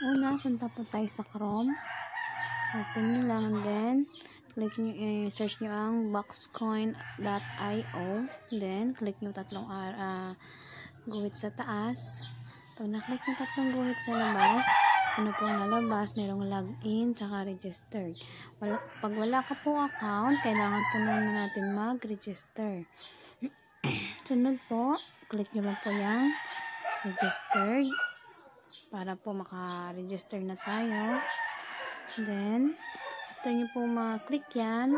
Una, punta po tayo sa Chrome. Open nyo lang, then click nyo, search nyo ang boxcoin.io. Then click nyo tatlong guhit sa taas. Pag na-click nyo tatlong guhit sa labas, ano pong nalabas, merong login tsaka registered. Pag wala ka po account, kailangan po na natin mag-register. Sunod po, click nyo lang po yung registered para po maka-register na tayo. Then, after nyo po ma-click yan,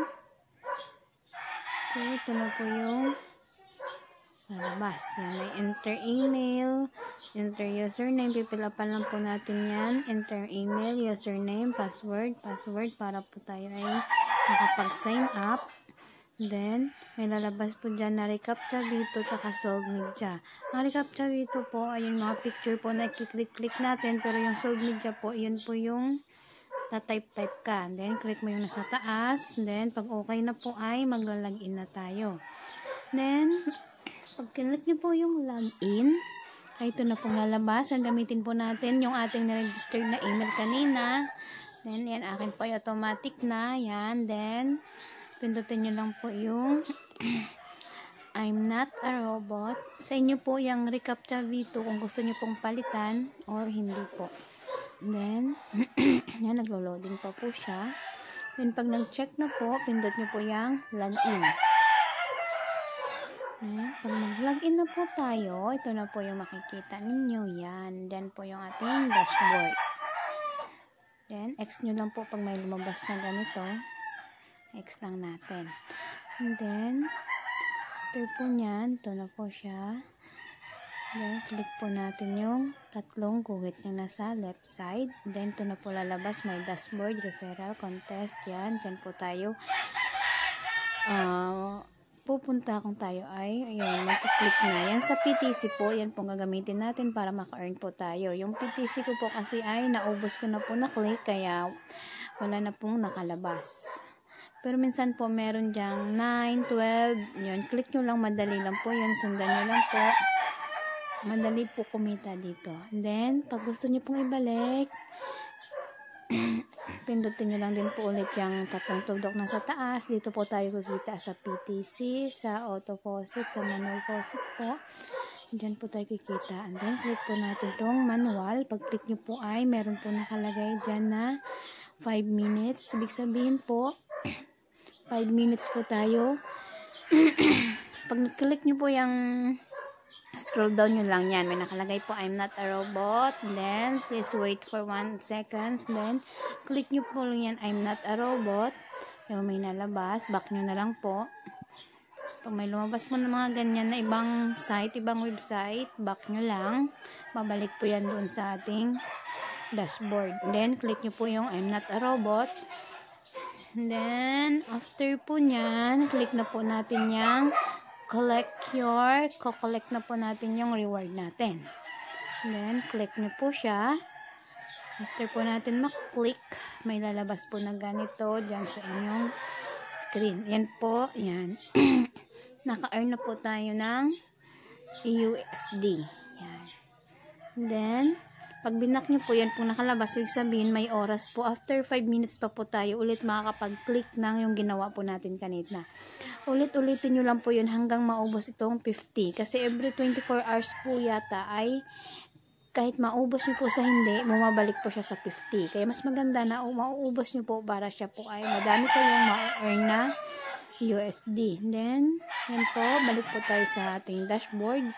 okay, ito na po yung lalabas. Yan, may enter email, enter username, pipilapan lang po natin yan, enter email, username, password para po tayo ay makapag-sign up. Then, may lalabas po dyan na recaptcha Vito tsaka solve media. Ang recaptcha Vito po ay yung mga picture po na i-click natin, pero yung solve media po, yun po yung ta-type ka. Then, click mo yung nasa taas. Then, pag okay na po ay magla-login na tayo. Then, pag click nyo po yung login, ay ito na pong lalabas. Ang gamitin po natin yung ating na-registered na email kanina. Then, yan, akin po ay automatic na. Yan, then, pindutin nyo lang po yung I'm not a robot. Sa inyo po yung recaptcha Vito kung gusto nyo pong palitan or hindi po. Then, yan, naglo-loading pa po siya. Then, pag nag-check na po, pindot nyo po yung login. Yan, pag nag-login na po tayo, ito na po yung makikita ninyo. Yan, then po yung ating dashboard. Then, X nyo lang po pag may lumabas na ganito. X lang natin. And then, after po nyan, ito na po siya. Then, click po natin yung tatlong guhit na nasa left side. Then, ito na po lalabas. May dashboard, referral, contest. Yan, dyan po tayo. Pupunta kung tayo ay, ayun, mag-click na. Yan sa PTC po, yan po gagamitin natin para maka-earn po tayo. Yung PTC ko po kasi ay naubos ko na po na-click, kaya wala na pong nakalabas. Pero minsan po meron dyang 9, 12, yun, click nyo lang, madali lang po yun, sundan nyo lang po. Madali po kumita dito. And then, pag gusto nyo pong ibalik, pindutin nyo lang din po ulit yung tatlong tuldok na sa taas. Dito po tayo kikita sa PTC, sa auto faucet, sa manual faucet po. Diyan po tayo kikita. And then, click po natin tong manual. Pag click nyo po ay, meron po nakalagay dyan na 5 minutes. Ibig sabihin po, 5 minutes po tayo. Pag click nyo po yung scroll down nyo lang yan. May nakalagay po, I'm not a robot. Then, please wait for 1 seconds. Then, click nyo po lang yan, I'm not a robot. Yung may nalabas, back nyo na lang po. Pag may lumabas po ng mga ganyan na ibang site, ibang website, back nyo lang. Babalik po yan doon sa ating dashboard. Then, click nyo po yung I'm not a robot. And then, after po nyan, click na po natin yung collect na po natin yung reward natin. And then, click nyo po siya. After po natin mag-click, may lalabas po na ganito dyan sa inyong screen. Yan po, yan. Naka-earn na po tayo ng USD. Yan. And then, pag binak nyo po, yan po nakalabas. Ibig sabihin, may oras po. After 5 minutes pa po tayo ulit makakapag-click ng yung ginawa po natin kanina. Ulit-ulitin nyo lang po yun hanggang maubos itong 50. Kasi every 24 hours po yata ay kahit maubos nyo po sa hindi, bumabalik po siya sa 50. Kaya mas maganda na mauubos nyo po para siya po ay madami kayong ma-earn na USD. Then, yan po, balik po tayo sa ating dashboard.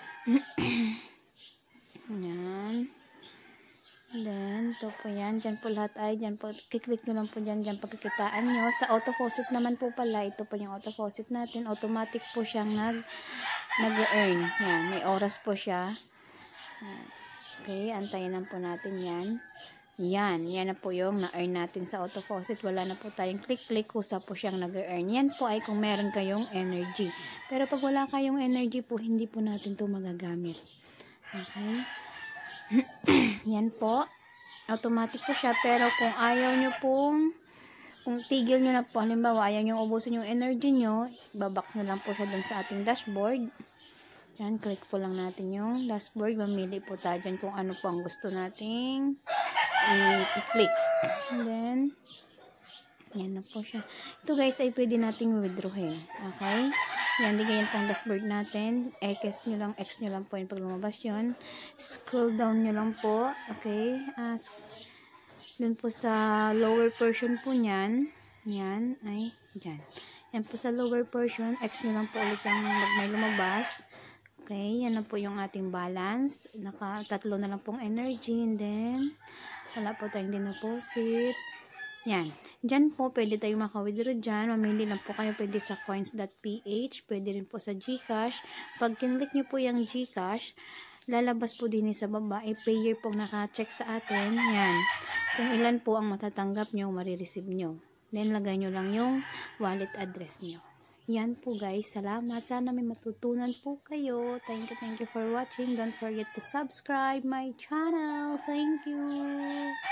Yan. Then, ito po yan. Dyan po lahat ay, dyan po, kiklik nyo lang po dyan, pagkikitaan nyo. Sa auto faucet naman po pala, ito po yung auto faucet natin. Automatic po siyang nag-earn. Yan, may oras po siya. Okay, antayin lang po natin yan. Yan na po yung na-earn natin sa auto faucet. Wala na po tayong click-click, kusa po siyang nag-earn. Yan po ay kung meron kayong energy. Pero pag wala kayong energy po, hindi po natin to magagamit. Okay. Yan po. Automatic po siya. Pero kung ayaw nyo pong, kung tigil nyo na po, halimbawa, ayaw nyo ubusin yung energy nyo, babak nyo lang po siya dun sa ating dashboard. Yan, click po lang natin yung dashboard. Mamili po tayo dyan kung ano po ang gusto nating i-click. And then, yan na po siya. Ito guys ay pwede nating withdrawin. Okay? Yan, di ganyan pong dashboard natin. X nyo lang po yung pag lumabas yun. Scroll down nyo lang po. Okay? Dun po sa lower portion po nyan. Yan, ay, dyan. Yan po sa lower portion. X nyo lang po ulit yung may lumabas. Okay, yan na po yung ating balance. Tatlo na lang pong energy. And then, wala po tayong dinoposit. Yan. Diyan po, pwede tayo maka-withdraw dyan. Mamili lang po kayo pwede sa coins.ph. Pwede rin po sa GCash. Pag kinlik nyo po yung GCash, lalabas po din sa baba. Payer po naka-check sa atin. Yan. Kung ilan po ang matatanggap nyo, marireceive nyo. Then, lagay nyo lang yung wallet address nyo. Yan po guys. Salamat. Sana may matutunan po kayo. Thank you for watching. Don't forget to subscribe my channel. Thank you.